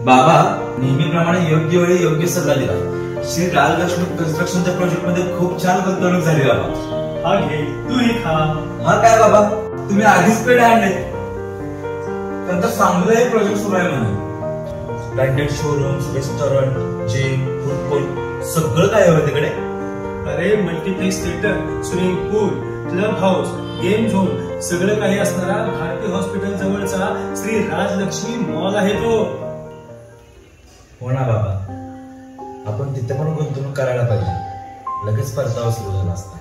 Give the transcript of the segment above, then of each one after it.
बाबा नेहमीप्रमाणे योग्य वेळी योग्य सल्ला दिला. श्री राजलक्ष्मी कन्स्ट्रक्शनच्या प्रोजेक्ट मध्ये खूप छान गुंतवणूक झाली बाबा. हा घे, तूही खा. मग काय बाबा, तुम्ही आधीच पेढे आणले. त्यांचा चांगलं प्रोजेक्ट सुरू आहे म्हणे. Branded showrooms, restaurant, gym, food court सगळं काय आहे तिकडे. अरे multiplex theatre, swimming pool, club house, game zone सगळं काही असणारा भारती हॉस्पिटल जवळचा श्री राजलक्ष्मी मॉल आहे तो. हो ना बाबा, आपण तिथे पण गुंतवणूक करायला पाहिजे. लगेच परतावा सुरू झाला असता.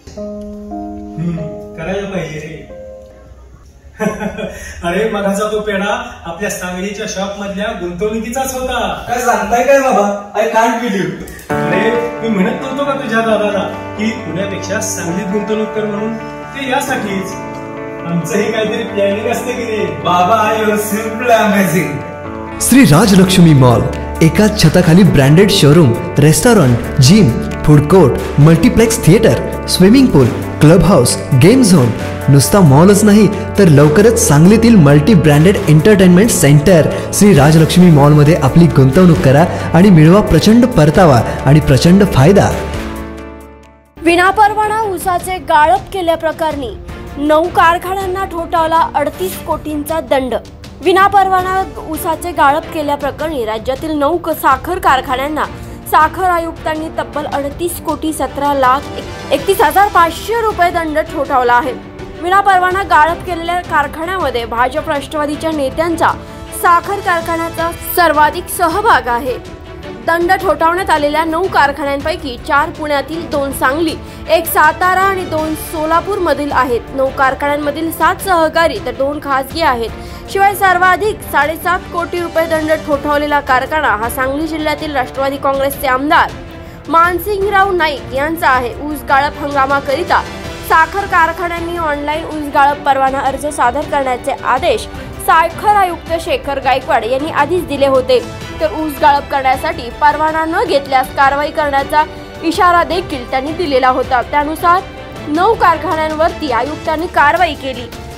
करायला पाहिजे रे. अरे मगाचा तो पेढा आपल्या सांगलीच्या शॉप मधल्या गुंतवणुकीचाच होता. काय सांगताय काय बाबा, आय कांट बिलीव्ह. अरे मी म्हणत नव्हतो का तुझ्या दादाला की पुण्यापेक्षा सांगलीत गुंतवणूक कर म्हणून. ते यासाठीच आमचंही काहीतरी प्लॅनिंग असते की रे. बाबा you simple amazing. Shri Rajalakshmi mall, एकाच छताखाली branded showroom, restaurant, gym, food court, multiplex theatre, swimming pool, club house, game zone. नुसता मॉलच नाही तर लवकरच सांगलीतील multi branded entertainment centre Shri Rajalakshmi मॉलमध्ये आपली गुंतवणूक करा आणि मिळवा प्रचंड परतावा आणि प्रचंड फायदा. विनापरवाना ऊसाचे गाळप केल्याप्रकरणी 9 कारखान्यांना ठोठावला 38 कोटींचा दंड. विनापरवाना ऊसाचे गाळप केल्याप्रकरणी राज्यातील 9 साखर कारखान्यांना साखर आयुक्तांनी तब्बल 38,17,31,500 रुपये दंड ठोठावला आहे. विनापरवाना गाळप केलेल्या कारखान्यामध्ये भाजप राष्ट्रवादीच्या नेत्यांचा साखर कारखान्याचा सर्वाधिक सहभाग आहे. दंड ठोठावण्यात आलेल्या 9 कारखान्यांपैकी 4 पुण्यातील, 2 सांगली, 1 सातारा आणि 2 सोलापूर मधील आहेत. 9 कारखान्यांमधील 7 सहकारी तर 2 खासगी आहेत. शिवाय सर्वाधिक 7.5 कोटी रुपये दंड ठोठावलेला कारखाना हा सांगली जिल्ह्यातील राष्ट्रवादी काँग्रेसचे आमदार मानसिंगराव नाईक यांचा आहे. ऊस गाळप हंगामाकरिता साखर कारखान्यांनी ऑनलाईन ऊस गाळप परवाना अर्ज सादर करण्याचे आदेश साखर आयुक्त शेखर गायकवाड यांनी आधीच दिले होते. तर ऊस गाळप करण्यासाठी परवाना न घेतल्यास कारवाई करण्याचा इशारा देखील त्यांनी दिलेला होता. त्यानुसार 9 कारखान्यांवरती आयुक्तांनी कारवाई केली.